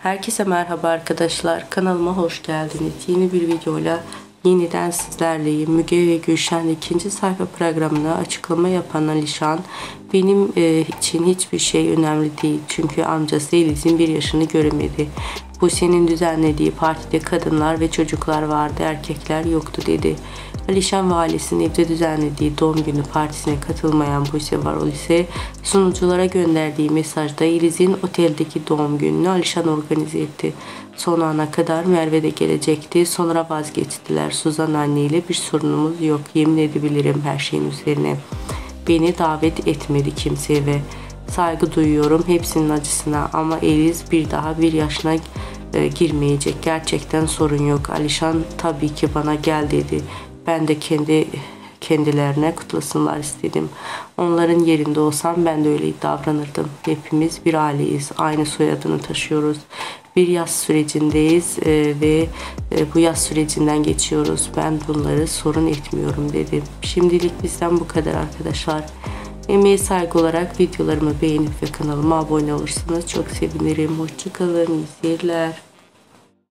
Herkese merhaba arkadaşlar. Kanalıma hoş geldiniz. Yeni bir videoyla yeniden sizlerleyim. Müge ve Gülşen ikinci sayfa programına açıklama yapan Alişan, benim için hiçbir şey önemli değil. Çünkü amcası Eliz'in 1 yaşını göremedi. Bu senin düzenlediği partide kadınlar ve çocuklar vardı, erkekler yoktu dedi. Alişan ve ailesinin evde düzenlediği doğum günü partisine katılmayan Buse Varol ise sunuculara gönderdiği mesajda Eliz'in oteldeki doğum gününü Alişan organize etti. Son ana kadar Merve de gelecekti. Sonra vazgeçtiler. Suzan anneyle bir sorunumuz yok. Yemin edebilirim her şeyin üzerine. Beni davet etmedi kimse ve saygı duyuyorum hepsinin acısına ama Eliz bir daha 1 yaşına girmeyecek. Gerçekten sorun yok. Alişan tabii ki bana gel dedi. Ben de kendilerine kutlasınlar istedim. Onların yerinde olsam ben de öyle davranırdım. Hepimiz bir aileyiz. Aynı soyadını taşıyoruz. Bir yaz sürecindeyiz ve bu yaz sürecinden geçiyoruz. Ben bunları sorun etmiyorum dedi. Şimdilik bizden bu kadar arkadaşlar. Emeğe saygı olarak videolarımı beğenip ve kanalıma abone olursanız çok sevinirim. Hoşçakalın. İyi seyirler.